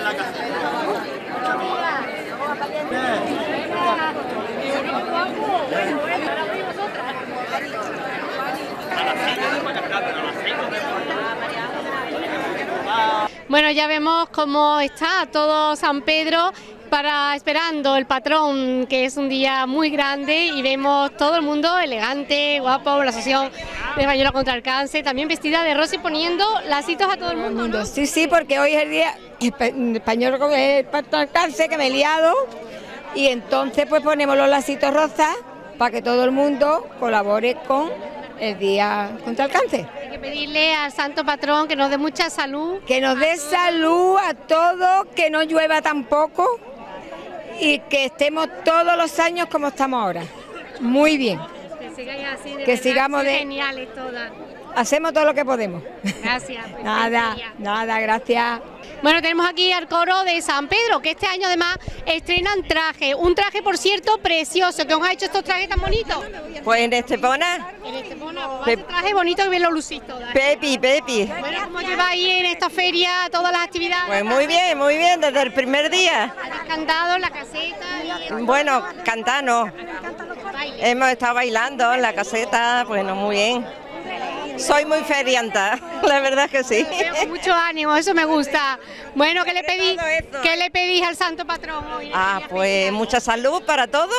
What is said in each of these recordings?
Bueno, ya vemos cómo está todo San Pedro esperando el patrón, que es un día muy grande, y vemos todo el mundo elegante, guapo, la Asociación Española contra el Cáncer, también vestida de rosa y poniendo lacitos a todo el mundo, ¿no? Sí, sí, porque hoy es el día español contra el cáncer, que me he liado, y entonces pues ponemos los lacitos rosas para que todo el mundo colabore con el día contra el cáncer. Hay que pedirle al santo patrón que nos dé mucha salud. Que nos dé salud a todos, que no llueva tampoco y que estemos todos los años como estamos ahora. Muy bien. Que sigáis así, que sigamos de geniales todas. Hacemos todo lo que podemos. Gracias. Pues nada, gracias. Bueno, tenemos aquí al coro de San Pedro, que este año además estrenan traje. Un traje, por cierto, precioso. ¿Qué os ha hecho estos trajes tan bonitos? Pues en Estepona. En Estepona, pues este traje bonito que bien lo lucís todas. Pepi. Bueno, ¿cómo lleváis en esta feria todas las actividades? Pues muy bien, desde el primer día. ¿Habéis cantado en la caseta? Bueno, cantar no. Hemos estado bailando en la caseta, bueno, muy bien. Soy muy ferianta, la verdad que sí. Mucho ánimo, eso me gusta. Bueno, ¿qué le pedís al santo patrón hoy? Pues mucha salud para todos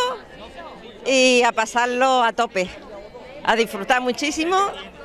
y a pasarlo a tope, a disfrutar muchísimo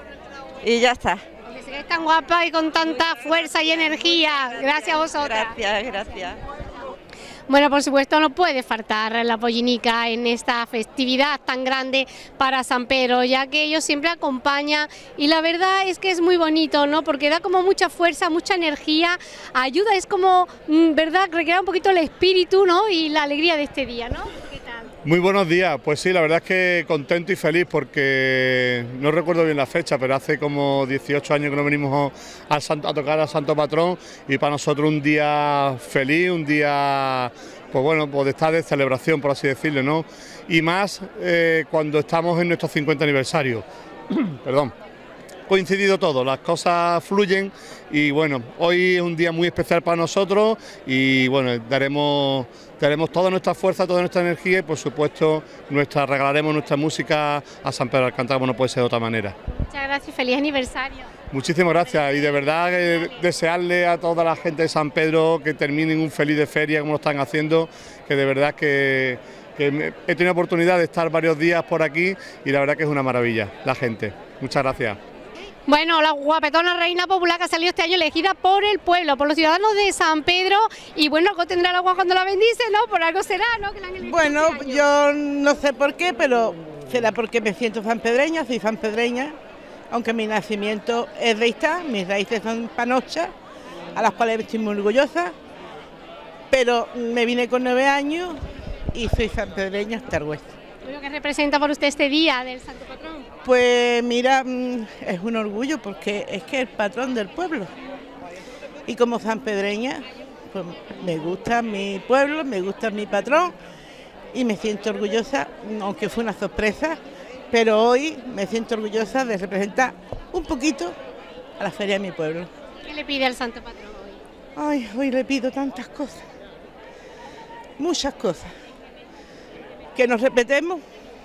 y ya está. Que sigáis tan guapa y con tanta fuerza y energía. Gracias a vosotras. Gracias. Bueno, por supuesto no puede faltar la pollinica en esta festividad tan grande para San Pedro, ya que ellos siempre acompañan y la verdad es que es muy bonito, ¿no? Porque da como mucha fuerza, mucha energía, ayuda, es como, ¿verdad?, recrear un poquito el espíritu, ¿no?, y la alegría de este día, ¿no? ¿Qué tal? Muy buenos días, pues sí, la verdad es que contento y feliz porque no recuerdo bien la fecha, pero hace como 18 años que no venimos a tocar al Santo Patrón y para nosotros un día feliz, un día, pues bueno, pues de estar de celebración, por así decirlo, ¿no? Y más cuando estamos en nuestro 50 aniversario. Perdón. Coincidido todo, las cosas fluyen y bueno, hoy es un día muy especial para nosotros y bueno, daremos toda nuestra fuerza, toda nuestra energía y por supuesto regalaremos nuestra música a San Pedro Alcántara, como no puede ser de otra manera. Muchas gracias, feliz aniversario. Muchísimas gracias y de verdad desearle a toda la gente de San Pedro que terminen un feliz de feria como lo están haciendo, que de verdad que he tenido oportunidad de estar varios días por aquí y la verdad que es una maravilla la gente. Muchas gracias. Bueno, la guapetona reina popular que ha salido este año elegida por el pueblo, por los ciudadanos de San Pedro y bueno, algo tendrá el agua cuando la bendice, ¿no? Por algo será, ¿no? Que la han elegido bueno, este año. Yo no sé por qué, pero será porque me siento sanpedreña, soy sanpedreña, aunque mi nacimiento es de esta, mis raíces son panochas, a las cuales estoy muy orgullosa, pero me vine con 9 años y soy sanpedreña hasta el hueso. ¿Qué representa por usted este día del Santo Patrón? Pues mira, es un orgullo porque es que es el patrón del pueblo. Y como sanpedreña, pues me gusta mi pueblo, me gusta mi patrón y me siento orgullosa, aunque fue una sorpresa, pero hoy me siento orgullosa de representar un poquito a la feria de mi pueblo. ¿Qué le pide al Santo Patrón hoy? Ay, hoy le pido tantas cosas, muchas cosas. Que nos respetemos,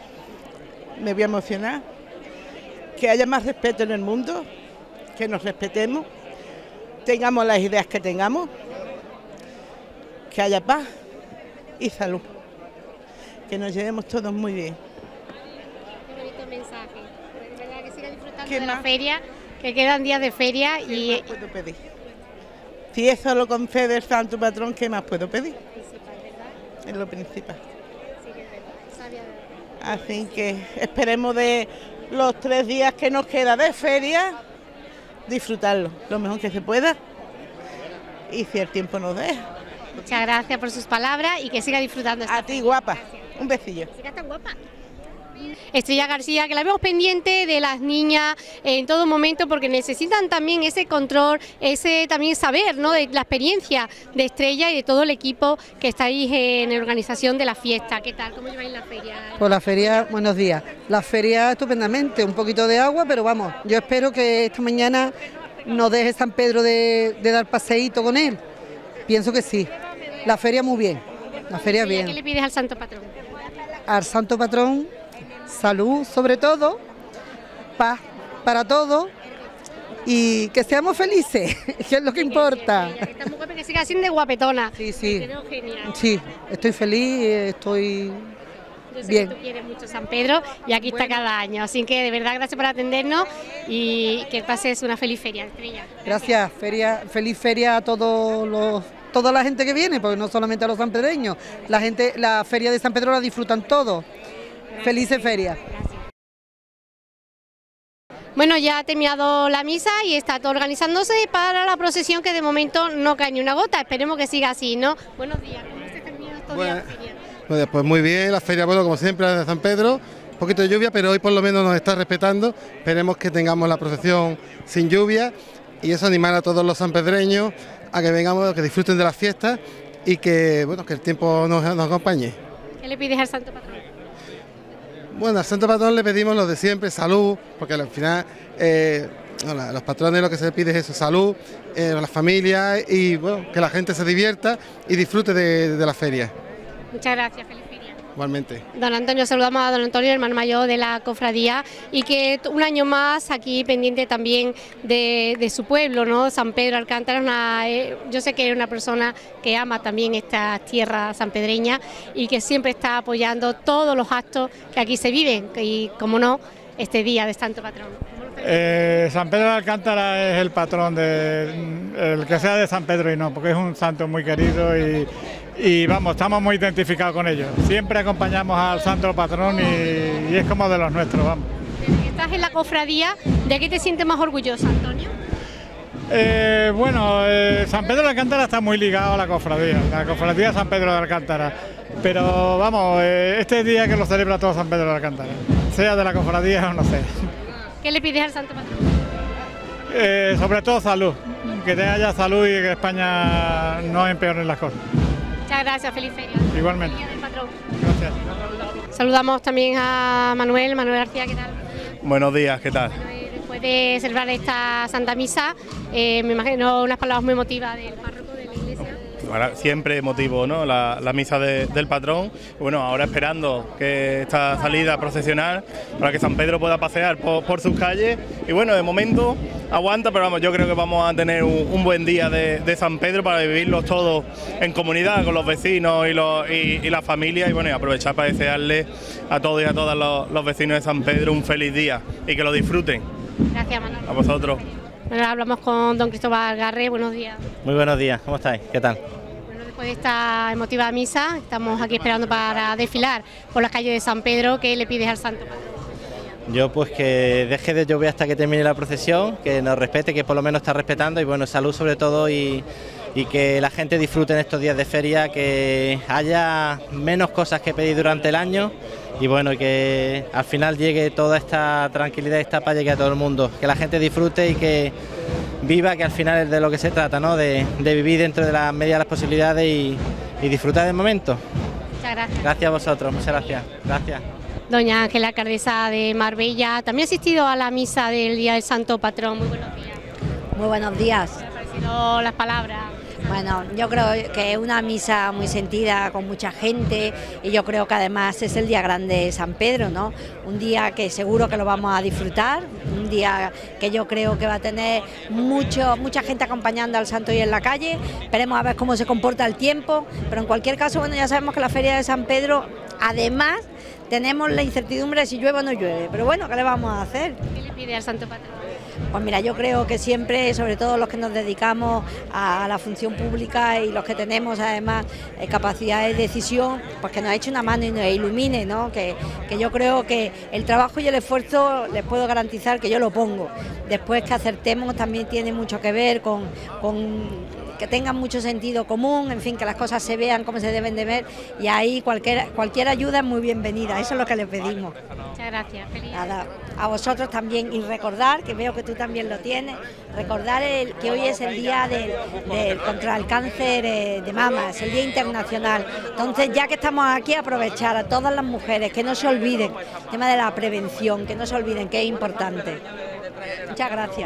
me voy a emocionar, que haya más respeto en el mundo, que nos respetemos, tengamos las ideas que tengamos, que haya paz y salud, que nos llevemos todos muy bien. Qué bonito mensaje, ¿verdad? Que siga disfrutando de la feria, que quedan días de feria y... ¿Qué más puedo pedir? Si eso lo concede el Santo Patrón, ¿qué más puedo pedir? Es lo principal. Así que esperemos de los 3 días que nos queda de feria, disfrutarlo lo mejor que se pueda y si el tiempo nos deja. Muchas gracias por sus palabras y que siga disfrutando. A ti, guapa, un besillo. Siga tan guapa. Estrella García, que la vemos pendiente de las niñas en todo momento porque necesitan también ese control, ese también saber, ¿no?, de la experiencia de Estrella y de todo el equipo que estáis en la organización de la fiesta. ¿Qué tal? ¿Cómo lleváis la feria? Pues la feria, buenos días. La feria estupendamente, un poquito de agua, pero vamos, yo espero que esta mañana nos deje San Pedro de dar paseíto con él. pienso que sí. La feria muy bien, la feria bien. ¿Qué le pides al santo patrón? Al santo patrón, salud sobre todo, paz para todos y que seamos felices, que es lo que importa. Está muy guapa, que siga siendo guapetona. Sí, sí. Quedó genial. Sí, estoy feliz, estoy Yo sé bien. que tú quieres mucho San Pedro y aquí está cada año, así que de verdad gracias por atendernos y que pases una feliz feria, Estrella. Gracias, feliz feria a toda la gente que viene, porque no solamente a los sanpedreños, la feria de San Pedro la disfrutan todos. Felices ferias. Bueno, ya ha terminado la misa y está todo organizándose para la procesión que de momento no cae ni una gota, esperemos que siga así, ¿no? Buenos días, ¿cómo se están viendo estos días de feria? Pues muy bien, la feria, bueno, como siempre, la de San Pedro, un poquito de lluvia, pero hoy por lo menos nos está respetando, esperemos que tengamos la procesión sin lluvia y eso animar a todos los sanpedreños a que vengamos, que disfruten de las fiestas y que, bueno, que el tiempo nos acompañe. ¿Qué le pides al santo patrón? Bueno, al santo patrón le pedimos lo de siempre, salud, porque al final a los patrones lo que se les pide es eso, salud, a las familias y bueno, que la gente se divierta y disfrute de la feria. Muchas gracias, feliz feria. Igualmente. Don Antonio, saludamos a don Antonio, hermano mayor de la cofradía, y que un año más aquí pendiente también de su pueblo, ¿no? San Pedro Alcántara, yo sé que es una persona que ama también esta tierra sanpedreña y que siempre está apoyando todos los actos que aquí se viven y, como no, este día de Santo Patrón. San Pedro de Alcántara es el patrón el que sea de San Pedro y no, porque es un santo muy querido y vamos, estamos muy identificados con ellos. Siempre acompañamos al santo patrón y es como de los nuestros, vamos. Desde que estás en la cofradía, ¿de qué te sientes más orgulloso, Antonio? San Pedro de Alcántara está muy ligado a la cofradía de San Pedro de Alcántara, pero vamos, este día que lo celebra todo San Pedro de Alcántara, sea de la cofradía o no sea. ¿Qué le pides al santo patrón? Sobre todo salud, que haya salud y que España no empeore las cosas. Muchas gracias, feliz feria. Igualmente. Feliz día del patrón. Gracias. Saludamos también a Manuel García, ¿qué tal? Buenos días, ¿qué tal? Después de celebrar esta Santa Misa, me imagino unas palabras muy emotivas del párroco de la iglesia. Bueno, siempre emotivo, ¿no? La misa del patrón. Bueno, ahora esperando que esta salida procesional para que San Pedro pueda pasear por sus calles. Y bueno, de momento aguanta, pero vamos, yo creo que vamos a tener un buen día de San Pedro para vivirlos todos en comunidad con los vecinos y la familia. Y bueno, y aprovechar para desearles a todos y a todas los vecinos de San Pedro un feliz día y que lo disfruten. Gracias, Manuel. A vosotros. Bueno, hablamos con don Cristóbal Garre, buenos días. Muy buenos días, ¿cómo estáis? ¿Qué tal? Bueno, después de esta emotiva misa, estamos aquí esperando para desfilar por las calles de San Pedro. ¿Qué le pides al santo patrón? Yo pues que deje de llover hasta que termine la procesión, que nos respete, que por lo menos está respetando y bueno, salud sobre todo y que la gente disfrute en estos días de feria, que haya menos cosas que pedir durante el año y bueno, que al final llegue toda esta tranquilidad y esta paz, llegue a todo el mundo, que la gente disfrute y que viva, que al final es de lo que se trata, ¿no? De vivir dentro de las medidas de las posibilidades y disfrutar del momento. Muchas gracias. Gracias a vosotros, muchas gracias. Gracias. Doña Ángela, alcaldesa de Marbella, también ha asistido a la misa del Día del Santo Patrón. Muy buenos días. Muy buenos días. ¿Qué le han parecido las palabras? Bueno, yo creo que es una misa muy sentida, con mucha gente, y yo creo que además es el día grande de San Pedro, ¿no? Un día que seguro que lo vamos a disfrutar, un día que yo creo que va a tener mucha gente acompañando al santo y en la calle. Esperemos a ver cómo se comporta el tiempo, pero en cualquier caso, bueno, ya sabemos que la feria de San Pedro, además, tenemos la incertidumbre de si llueve o no llueve, pero bueno, ¿qué le vamos a hacer? ¿Qué le pide al santo patrón? Pues mira, yo creo que siempre, sobre todo los que nos dedicamos a la función pública y los que tenemos además capacidad de decisión, pues que nos eche una mano y nos ilumine, ¿no? Que yo creo que el trabajo y el esfuerzo les puedo garantizar que yo lo pongo. Después que acertemos también tiene mucho que ver con que tengan mucho sentido común, en fin, que las cosas se vean como se deben de ver, y ahí cualquier ayuda es muy bienvenida, eso es lo que le pedimos. Muchas gracias, feliz. Nada, a vosotros también, y recordar, que veo que tú también lo tienes, recordar que hoy es el día contra el cáncer de mama, es el Día Internacional. Entonces, ya que estamos aquí, aprovechar a todas las mujeres, que no se olviden el tema de la prevención, que no se olviden que es importante. Muchas gracias.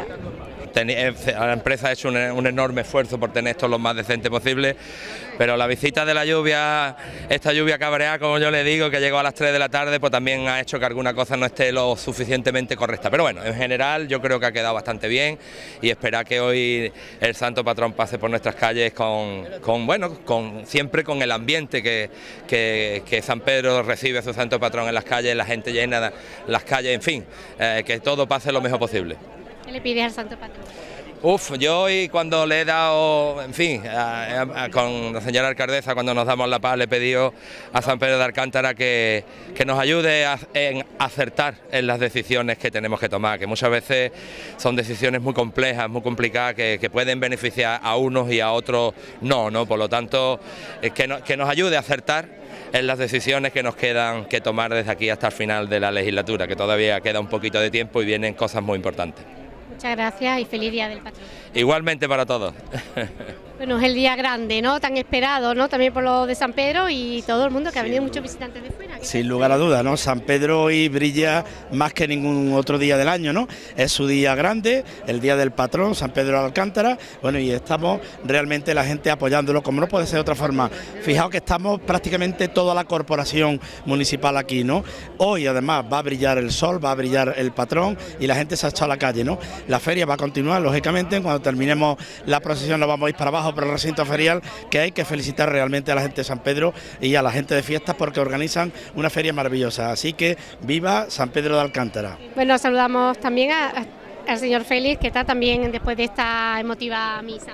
La empresa ha hecho un enorme esfuerzo por tener esto lo más decente posible, pero la visita de la lluvia, esta lluvia cabreada, como yo le digo, que llegó a las 3 de la tarde, pues también ha hecho que alguna cosa no esté lo suficientemente correcta. Pero bueno, en general yo creo que ha quedado bastante bien y esperar que hoy el Santo Patrón pase por nuestras calles siempre con el ambiente que San Pedro recibe a su Santo Patrón en las calles, la gente llena las calles, en fin, que todo pase lo mejor posible. ¿Qué le pides al Santo Patrón? Yo hoy cuando le he dado, en fin, con la señora alcaldesa, cuando nos damos la paz, le he pedido a San Pedro de Alcántara que nos ayude en acertar en las decisiones que tenemos que tomar, que muchas veces son decisiones muy complejas, muy complicadas, que pueden beneficiar a unos y a otros no. Por lo tanto, que nos ayude a acertar en las decisiones que nos quedan que tomar desde aquí hasta el final de la legislatura, que todavía queda un poquito de tiempo y vienen cosas muy importantes. Muchas gracias y feliz Día del Patrón. Igualmente para todos. Bueno, es el día grande, ¿no? Tan esperado, ¿no? También por lo de San Pedro y todo el mundo, que ha venido muchos visitantes de fuera. Sin lugar a dudas, ¿no? San Pedro hoy brilla más que ningún otro día del año, ¿no? Es su día grande, el Día del Patrón, San Pedro de Alcántara, bueno, y estamos realmente la gente apoyándolo, como no puede ser de otra forma. Fijaos que estamos prácticamente toda la corporación municipal aquí, ¿no? Hoy además va a brillar el sol, va a brillar el patrón y la gente se ha echado a la calle, ¿no? La feria va a continuar, lógicamente, cuando terminemos la procesión nos vamos a ir para abajo por el recinto ferial, que hay que felicitar realmente a la gente de San Pedro y a la gente de fiestas porque organizan una feria maravillosa, así que viva San Pedro de Alcántara. Bueno, saludamos también al señor Félix, que está también después de esta emotiva misa.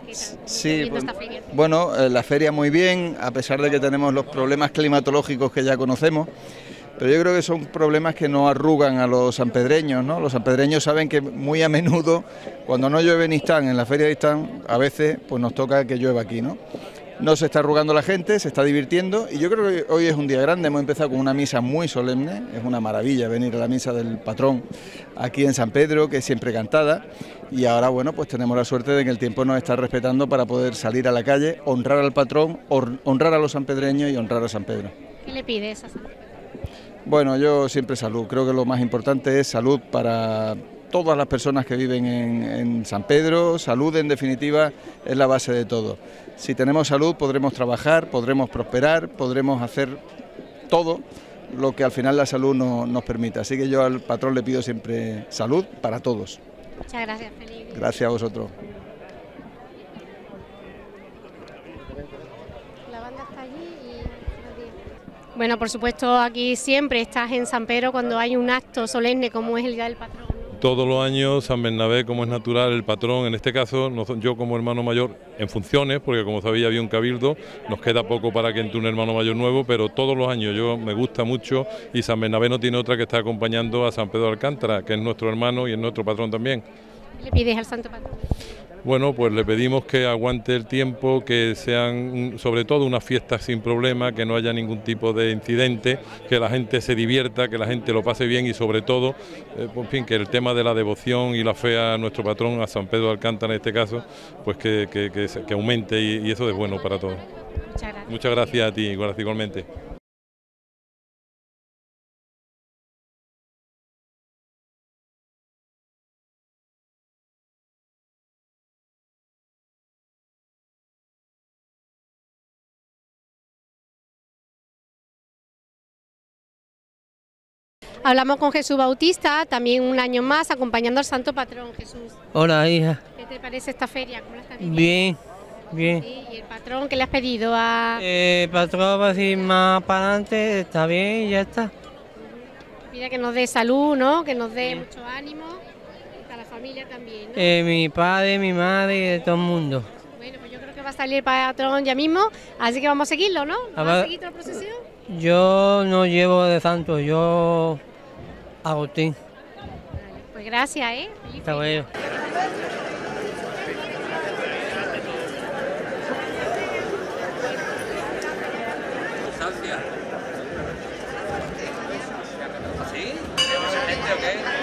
Sí, bueno, la feria muy bien, a pesar de que tenemos los problemas climatológicos que ya conocemos, pero yo creo que son problemas que no arrugan a los sanpedreños, ¿no? Los sanpedreños saben que muy a menudo, cuando no llueve en Istán, en la feria de Istán, a veces pues nos toca que llueva aquí, ¿no? No se está arrugando la gente, se está divirtiendo y yo creo que hoy es un día grande. Hemos empezado con una misa muy solemne, es una maravilla venir a la misa del patrón aquí en San Pedro, que es siempre cantada, y ahora bueno, pues tenemos la suerte de que el tiempo nos está respetando para poder salir a la calle, honrar al patrón, honrar a los sanpedreños y honrar a San Pedro. ¿Qué le pides a San Pedro? Bueno, yo siempre salud, creo que lo más importante es salud para todas las personas que viven en San Pedro. Salud, en definitiva, es la base de todo. Si tenemos salud podremos trabajar, podremos prosperar, podremos hacer todo lo que al final la salud nos permita. Así que yo al patrón le pido siempre salud para todos. Muchas gracias, Felipe. Gracias a vosotros. La banda está allí y... Bueno, por supuesto, aquí siempre estás en San Pedro cuando hay un acto solemne como es el Día del Patrón. Todos los años San Bernabé, como es natural, el patrón, en este caso yo como hermano mayor en funciones, porque como sabía había un cabildo, nos queda poco para que entre un hermano mayor nuevo, pero todos los años me gusta mucho y San Bernabé no tiene otra que está acompañando a San Pedro de Alcántara, que es nuestro hermano y es nuestro patrón también. ¿Qué le pides al Santo Patrón? Bueno, pues le pedimos que aguante el tiempo, que sean sobre todo unas fiestas sin problema, que no haya ningún tipo de incidente, que la gente se divierta, que la gente lo pase bien y sobre todo, en fin, que el tema de la devoción y la fe a nuestro patrón, a San Pedro de Alcántara en este caso, pues que aumente y eso es bueno para todos. Muchas gracias. Muchas gracias a ti, igualmente. Hablamos con Jesús Bautista, también un año más, acompañando al Santo Patrón. Jesús. Hola, hija. ¿Qué te parece esta feria? ¿Cómo la estás viviendo? Bien, bien. Sí, ¿y el patrón qué le has pedido a...? El patrón va a ir más para adelante, está bien y ya está. Pide que nos dé salud, ¿no? Que nos dé mucho ánimo, y para la familia también, ¿no? Mi padre, mi madre y de todo el mundo. Bueno, pues yo creo que va a salir el patrón ya mismo, así que vamos a seguirlo, ¿no? ¿Vamos a seguir toda la procesión? Yo no llevo de santo, yo... Agustín. Pues gracias, ¿eh? Hasta luego. ¿Sí? ¿Hay mucha gente o qué?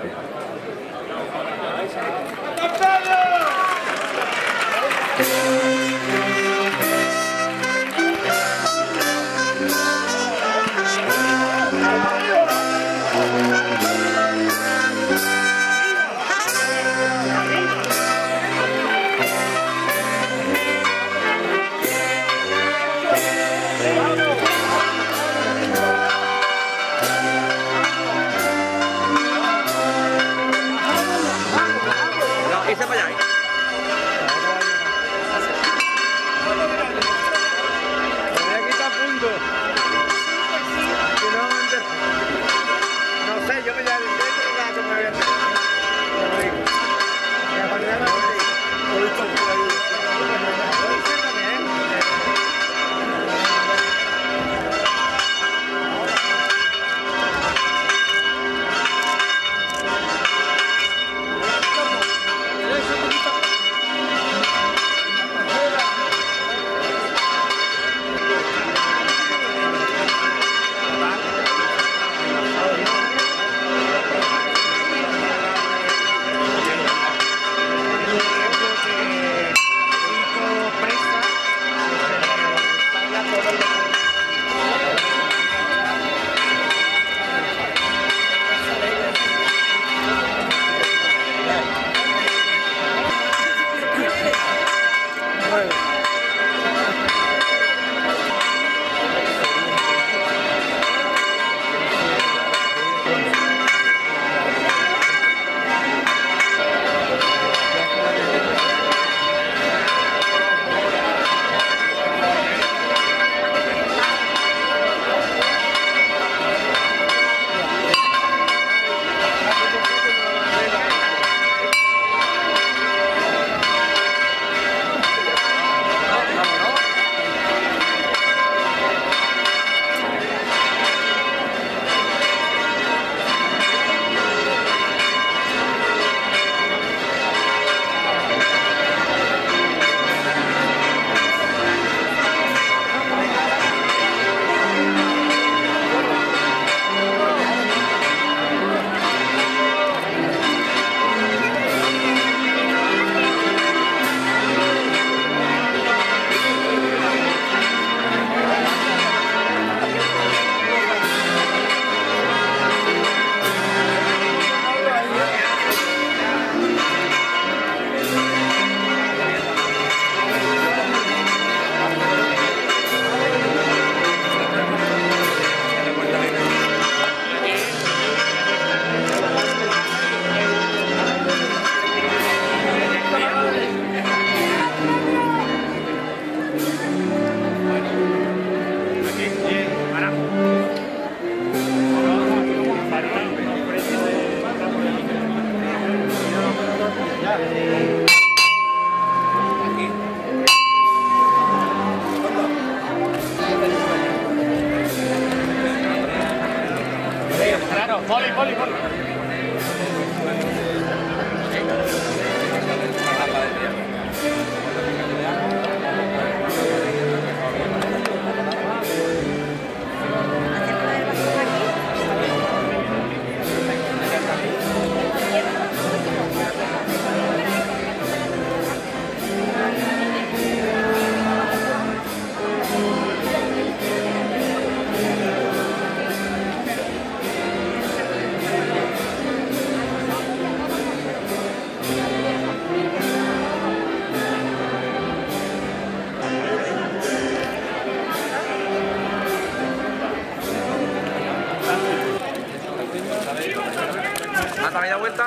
media vuelta.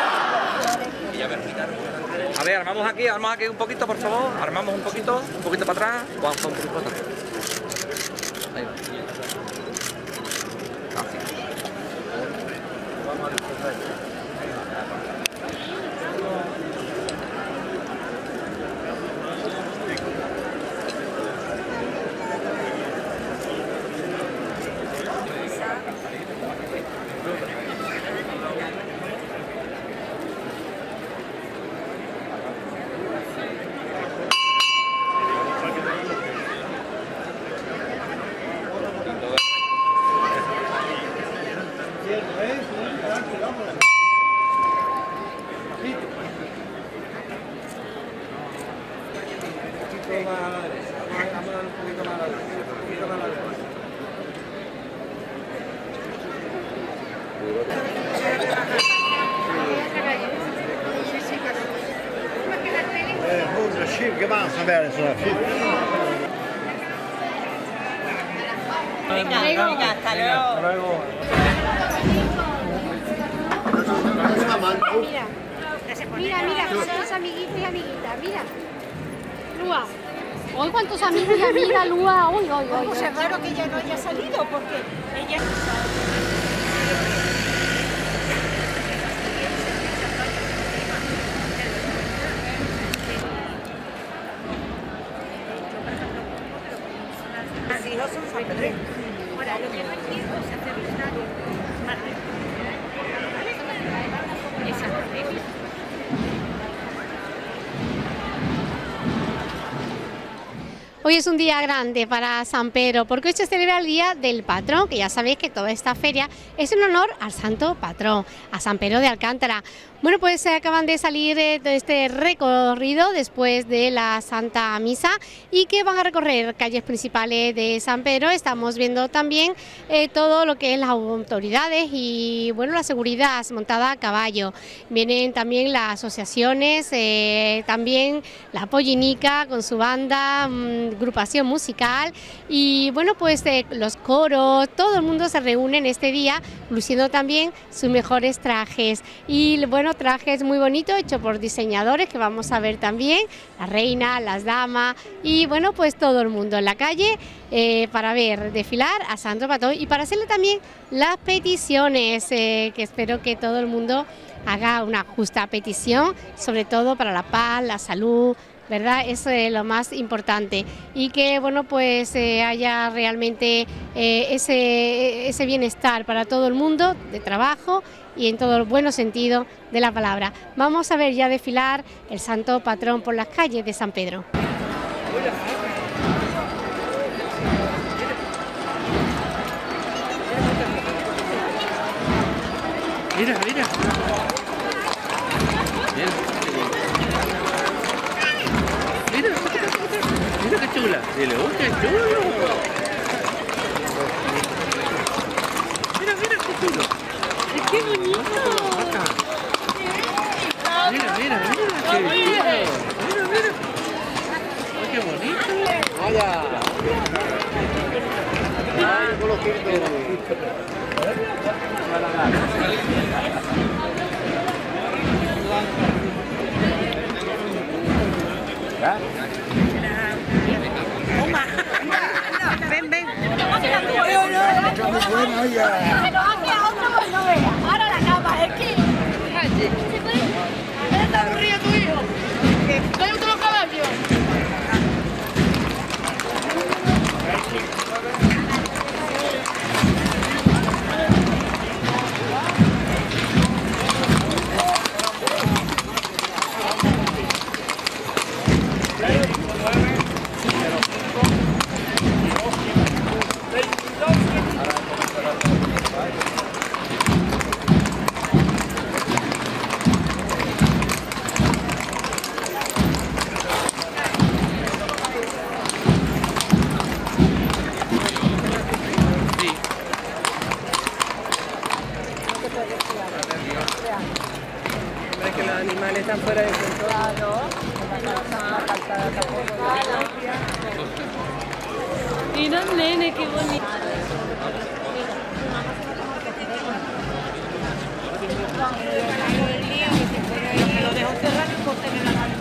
A ver, armamos aquí un poquito, por favor. Armamos un poquito para atrás. Vamos un poquito para atrás. Ahí va. más a la derecha. Vamos a dar un poquito más a la derecha. Un poquito más a la derecha. Venga, hasta luego. Mira, cuántos amiguitos y amiguitas, mira. Lua. Hoy cuántos amigos y amigas, Lua. Hoy. Pues es raro que ella no haya salido porque ella... Los hijos son sanpedreños. Ahora, lo que no entiendo es hacer Hoy es un día grande para San Pedro, porque hoy se celebra el Día del Patrón, que ya sabéis que toda esta feria es en honor al Santo Patrón, a San Pedro de Alcántara. Bueno, pues se acaban de salir de este recorrido después de la Santa Misa y que van a recorrer calles principales de San Pedro. Estamos viendo también todo lo que es las autoridades y bueno, la seguridad montada a caballo. Vienen también las asociaciones, también la Pollinica con su banda, agrupación musical y bueno, pues los coros, todo el mundo se reúne en este día luciendo también sus mejores trajes y bueno, trajes muy bonitos hechos por diseñadores que vamos a ver también, la reina, las damas y bueno, pues todo el mundo en la calle para ver desfilar a Santo Patrón y para hacerle también las peticiones, que espero que todo el mundo haga una justa petición, sobre todo para la paz, la salud, ¿verdad? Es lo más importante y que bueno, pues haya realmente ese bienestar para todo el mundo de trabajo y en todo el buen sentido de la palabra. Vamos a ver ya desfilar el Santo Patrón por las calles de San Pedro. Mira. Mira qué chula. Dile, ¡oh, qué chulo! Mira qué chulo. ¡Qué bonito! Mira, qué chulo. Mira. ¡Oh, qué bonito! ¡Vaya! ¡Ay, con los Ven. Se nos ha quedado otro, pues no veas. Ahora la cama, es que... ¿Está aburrido tu hijo? ¿No hay otro caballo? que los animales están fuera de control. Mira el nene, qué bonito. Lo dejo cerrado y corten en la mano.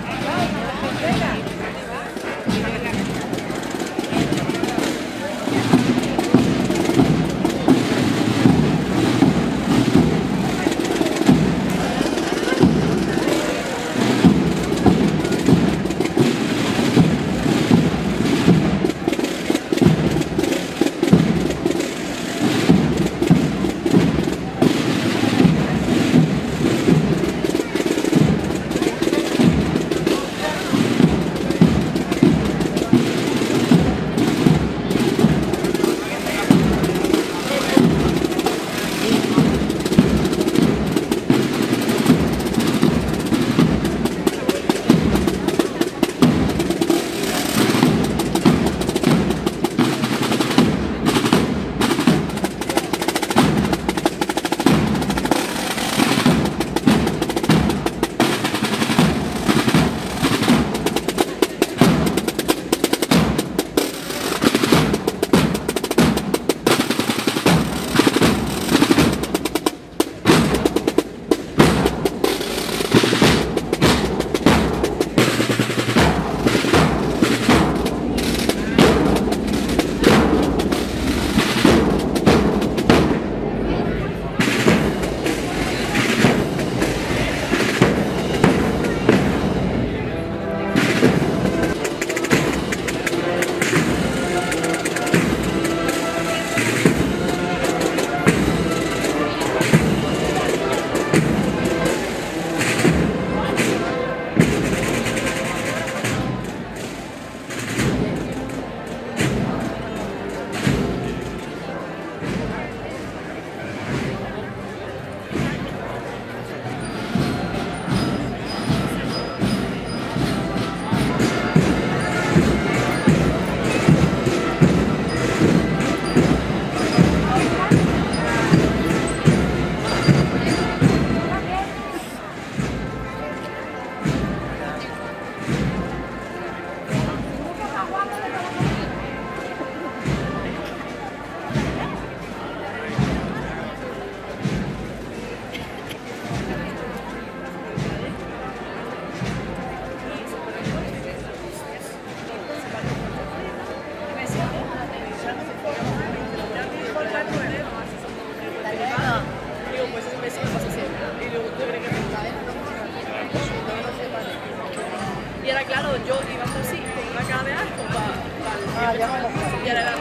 Y era claro, yo iba así, con una cara de asco y era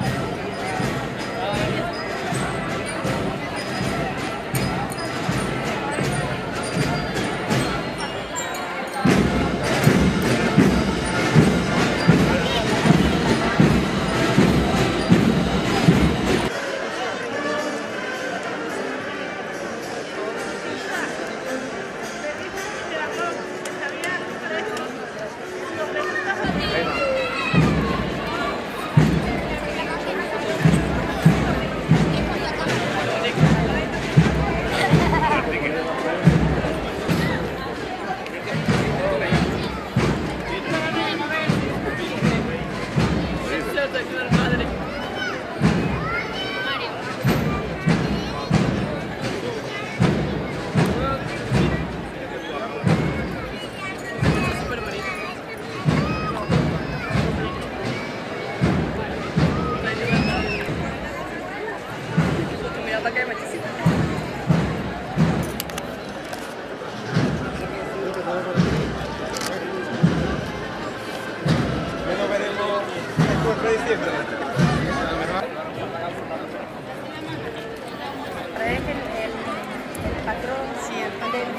el patrón, sí, el patrón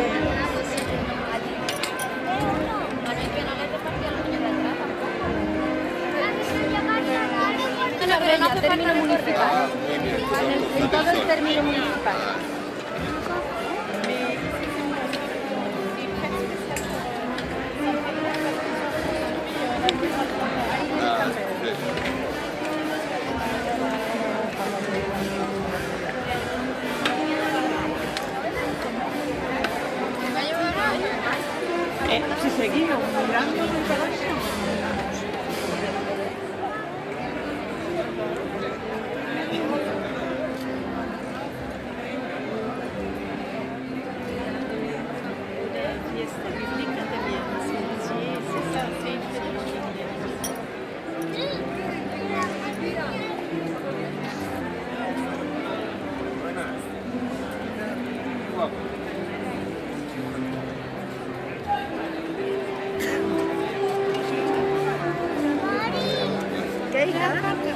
de término municipal, en todo el término municipal. Si seguimos mirando el palacio. ¿Qué hija?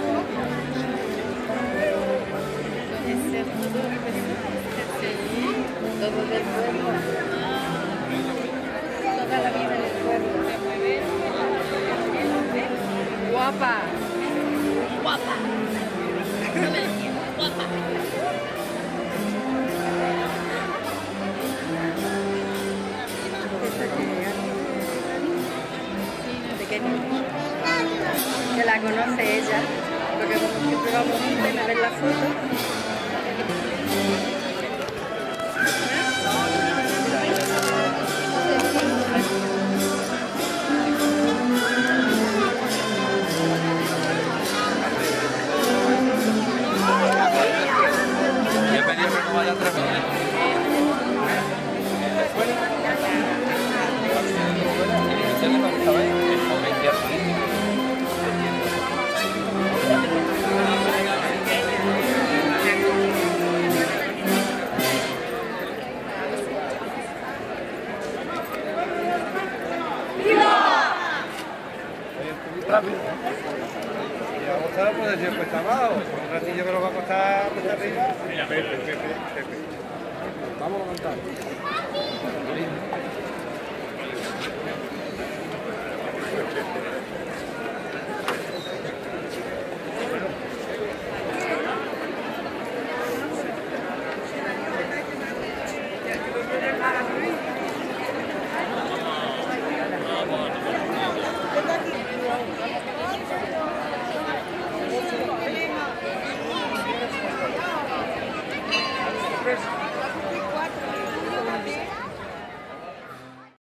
Todo del pueblo. Toda la vida del pueblo. Guapa. Guapa. Guapa. Que la conoce ella, porque como siempre vamos juntos y me ven la foto. Yo pedí que no vaya atrás. Rápido. Y a gustar puede ser cuesta abajo. Un ratillo que nos va a costar cuesta arriba. Mira, Pepe. Vamos a montar. Thank you.